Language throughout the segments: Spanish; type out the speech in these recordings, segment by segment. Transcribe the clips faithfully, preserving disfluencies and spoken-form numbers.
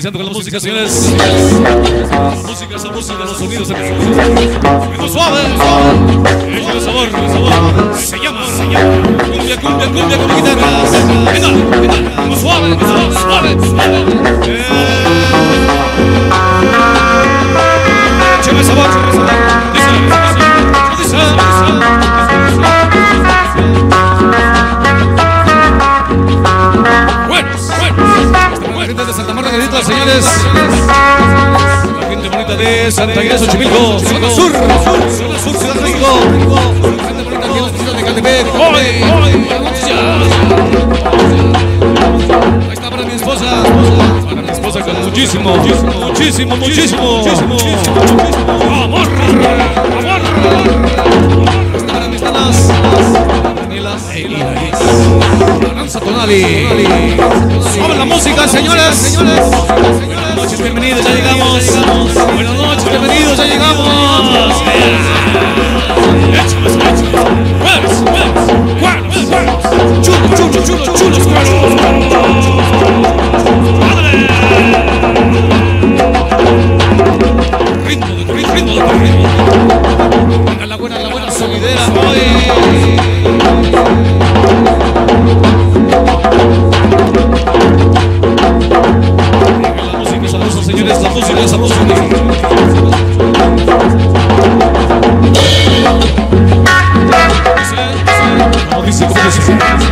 iniciando con la música, señores. La música sabrosa de los sonidos de México. Suave, suave. Échale sabor, sabor. Se llama, se llama. Cumbia, cumbia, cumbia con guitarras. Venga, venga. Suave, suave, suave. Eh. Échale sabor, sabor. Dice, dice, dice. De Santa Marta, señores. La gente bonita de Santa Inés, Xochimilco, zona sur, zona sur, Ciudad de México. La gente bonita de los vecinos de Catepec. Ahí está para mi esposa, para mi esposa con muchísimo, muchísimo, muchísimo, muchísimo amor, amor. Ahí está para mis nanas, Daniela e Aranza Tonali. Suave la música, señores, señores. Buenas noches, bienvenidos, ya llegamos. Buenas noches, bienvenidos, ya llegamos. Jueves, jueves, jueves, jueves. Chulo, chulo, chulo, chulo, jueves. Ritmo de ritmo, ritmo de ritmo. Venga la buena, la buena sonidera hoy. Señores, la música es sabrosa. ¿Cómo dice? ¿Cómo dice?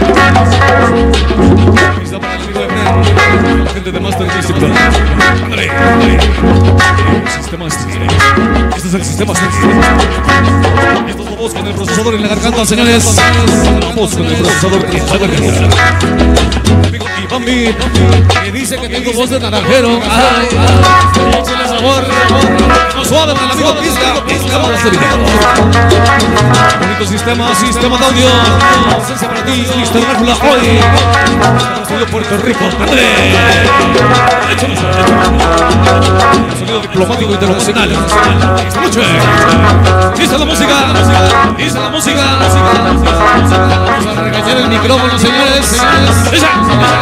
Está para el amigo de Fred, la gente de Master Discipline. Ándale, ándale. El sistema es... Este es el sistema. Esto es la voz con el procesador en la garganta, señores. La voz con el procesador en la garganta. Y Bambi, que dice que tengo voz de naranjero. Ay, ay, échale sabor, no suave para el amigo Pizca. Cámara de video. Bonito sistema, sistema de audio. Licencia para ti, listo Drácula hoy. Estudio Puerto Rico. André. Échale sabor. Sonido diplomático internacional. Esta noche. Dice la música. Dice la música. Vamos a regañar el micrófono, señores. Señores. Esa.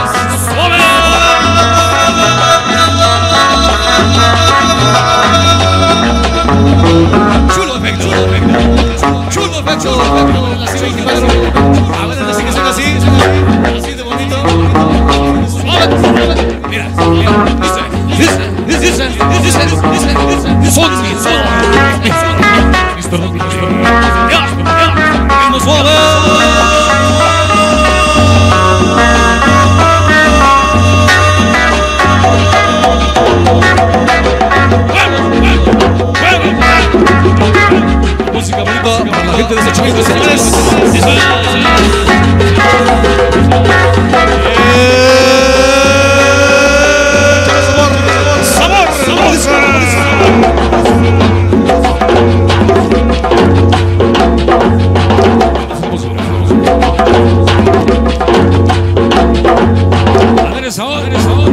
Chulo efecto, chulo efecto, así veinticuatro. A ver, así que suena así, así de bonito. Mira, mira, dice, dice, dice, dice, dice, dice, son, son, listo, listo, ya, ya, ritmo suave. Música bonita para la gente de Xochimilco, señores. Sabor, sabor, sabor.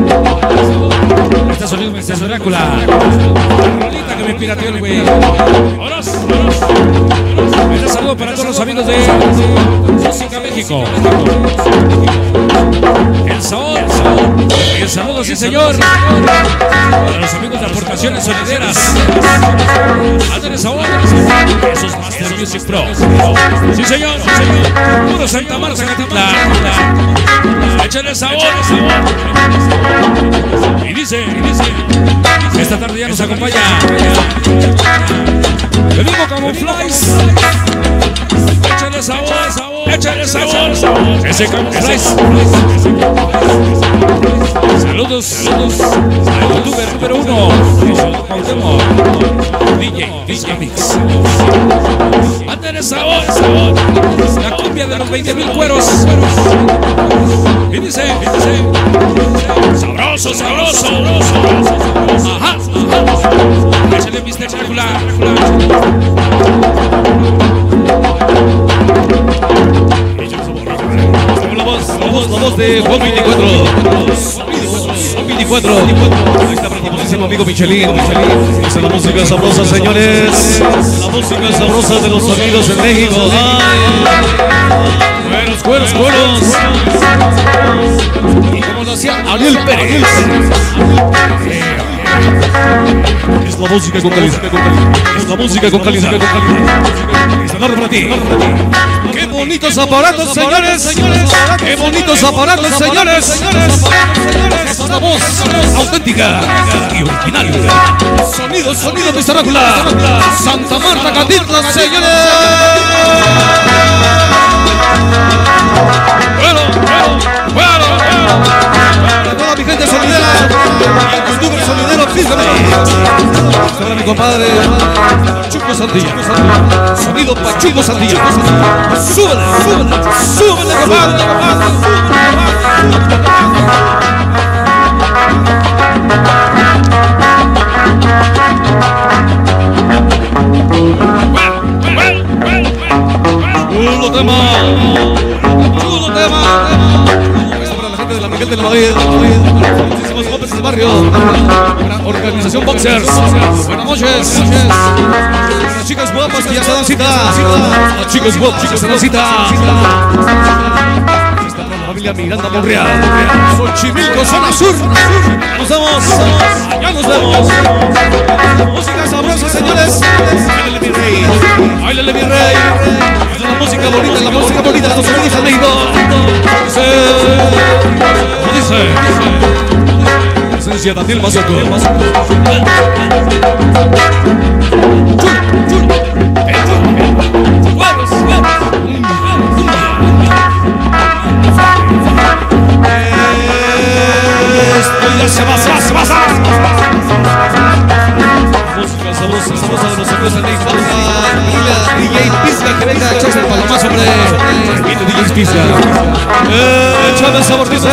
Este sonido me decía Drácula. Rolita que me pirateó el güey. ¡Oros! Este saludo para todos los amigos de Música México. El sabor. El saludo, sí señor. Para los amigos de Aportaciones Sonideras. Ándale sabor. Esos Master Music Pro. Sí señor. Puro Santa Marta, Catepec. Échale sabor. Y dice, y dice, esta tarde ya nos acompaña el mismo Camuflies. Échale sabor, échale sabor, ese Camuflies. Saludos, saludos al youtuber número uno, D J Discamix. Ándale sabor, la cumbia de los veinte mil cueros. Y dice, dice, sabroso, sabroso, ajá, ajá. Échale mister Drácula. La voz, la voz, la voz de Juan veinticuatro. Juan veinticuatro. Ahí está para mi amigo Michelin. Esa es la música sabrosa, señores. La música sabrosa de los sonidos en México. Cueros, cueros, cueros. Y como lo hacía Ariel Pérez. Es la música con calidad. Es la música con calidad. Es la para ti. Qué bonitos aparatos, señores. Qué bonitos aparatos, señores. Esta es la voz auténtica y original. Sonido, sonido de Drácula. Santa Marta, Catitla, señores. Bueno, bueno, bueno, bueno. Para toda mi gente sonidera y el youtuber sonidero, fíjame. Para mi compadre Pachuco Santilla. Sonido Pachuco Santilla. Súbele, súbele, súbele, compadre, compadre. Chulo tema, chulo tema. Esto para la gente de la Miguel de la Madrid, muchísimos golpes del barrio. Para Organización Boxers. Buenas noches. Las chicas guapas que ya se dan cita. Las chicas guapas que se dan cita. Esta para la familia Miranda Monreal. Xochimilco, zona sur. Nos vemos. Allá nos vemos. Música sabrosa, señores. Báilale mi rey. Báilale mi rey. La música bonita, la música bonita de los Unidos de México. Dice, dice, presencia Daniel Mazoco. Esto ya se va, se va, se va, se va. Música sabrosa, sabrosa de los Unidos de México. D J Pizca, que venga a echarse el palomazo, hombre. Viene D J Pizca. Échame sabor, dice.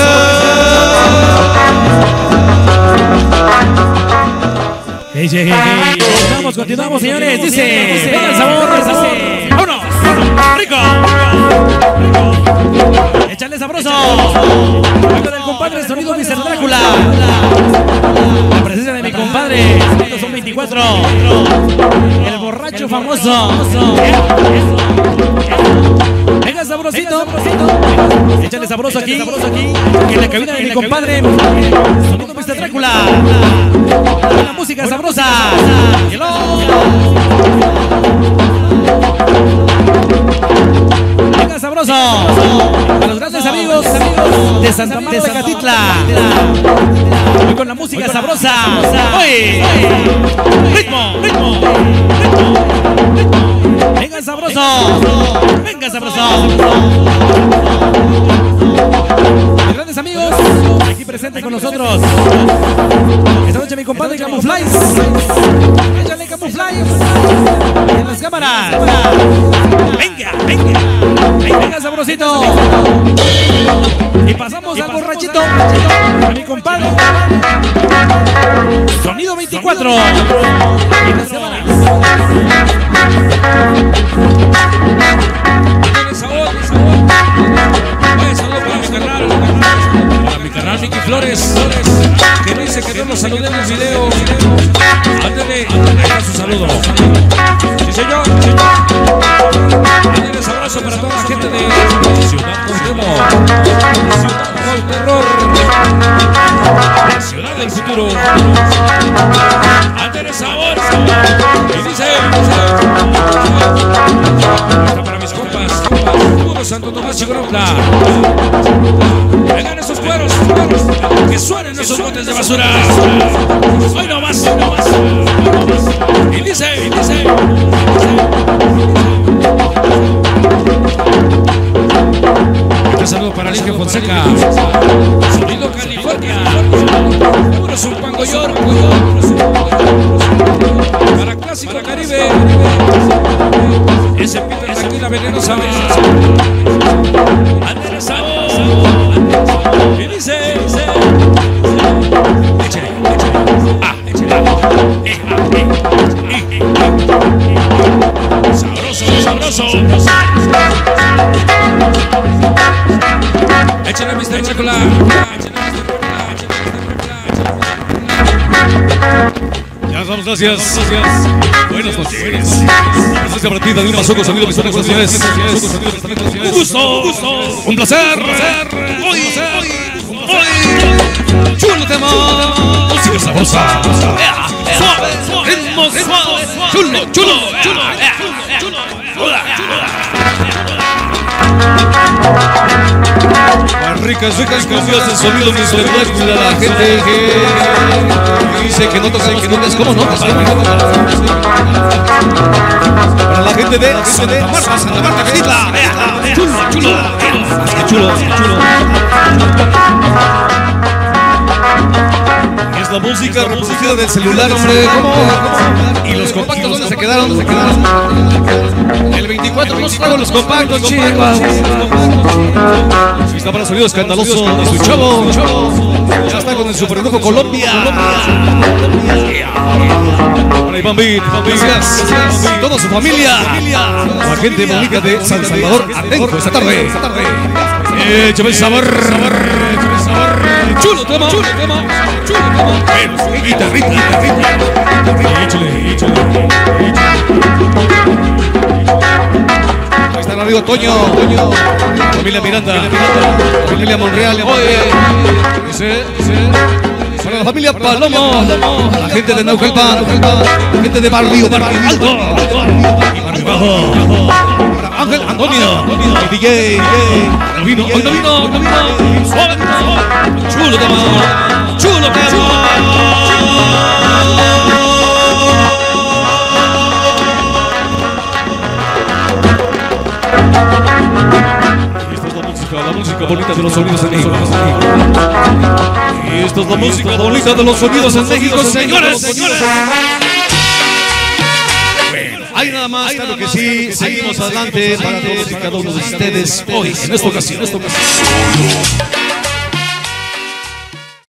Hey, hey, hey. Continuamos, continuamos, señores. Dice, venga el sabor, el sabor. ¡Vámonos! ¡Rico! ¡Échale sabroso! Venga del compadre Sonido mister Drácula. La presencia de mi compadre. Estos son veinticuatro. El borracho famoso. Venga sabrosito. Échale sabroso aquí. En la cabina de mi compadre Sonido mister Drácula. La música sabrosa. Hello. Venga sabroso. A los grandes amigos de Santa Marta de Catitla. Voy con la música sabrosa. Hoy. Ritmo, ritmo, ritmo. Venga sabroso. Venga sabroso. Los grandes amigos aquí presentes con nosotros. Esta noche mi compadre Camuflies. Échale Camuflies. En las cámaras. Venga, venga. Venga sabrosito. Y pasamos al borrachito. A mi compadre Sonido veinticuatro. En las cámaras. Para mi canal Nicky Flores, que dice que no nos saludé en el video. Ándale, deja su saludo. Sí, señor. Ándale, un abrazo para toda la gente de Ciudad Cuauhtémoc, Ciudad Cuauhterror, Ciudad del Futuro. Ándale, sabor. Y dice, está para mis compas, puro Santo Tomás Chigrontla. Vengan esos cueros, que suenen esos botes de basura. Hoy no más, hoy no más. Y dice, y dice. Este saludo para Ligia Fonseca. Sonido California. Puro Zumpango York. Para Clásico Caribe. Ese Peter Tranquila Venenosa. Andrés Sabor. Y dice, dice. Échale, échale. Ah, échale. Eh, eh, eh, eh. Sabroso, sabroso. Échale mister Drácula. Ya estamos, gracias. Buenas noches. Gracias para ti, Daniel Mazoco, Sonido mister Drácula. Un gusto, un gusto. Un placer. Hoy, hoy, hoy. Chulo tema. Música sabrosa. ricas, ricas cambios de sonido mister Drácula. La gente que dice que no tocan, que no es como no. Para la gente de Santa Marta, Santa Marta, Querida. Chulo, chulo, chulo, chulo. Es la música reproducida del celular, hombre. ¿Cómo? Y los compactos, ¿dónde se quedaron? ¿Dónde se quedaron? El veinticuatro nos trajo los compactos, chicos. Está para el sonido escandaloso de su chavo. Ya está con el Superlujo Colombia. Para Iván Beat, gracias. Toda su familia. La gente bonita de San Salvador, atento esta tarde. Échame el sabor. Chulo tema, chulo tema, chulo tema. Guitarrita, guitarrita. Échale, échale. Ahí está el amigo Toño, Toño. Familia Miranda, familia Monreal. Oye, dice, dice. Para la familia Palomo, la gente de Naucalpan, la gente de Barrio, Barrio Alto y Barrio Bajo. Para Ángel Antonio, el D J, no vino, hoy no vino, no vino. Suave, chulo tema, chulo tema. La música bonita de los sonidos en México. Y esta es la música bonita de los sonidos en México, señores, señores. Bueno, hay nada más, claro que sí. Seguimos adelante para todos y cada uno de ustedes hoy, en esta ocasión, en esta ocasión.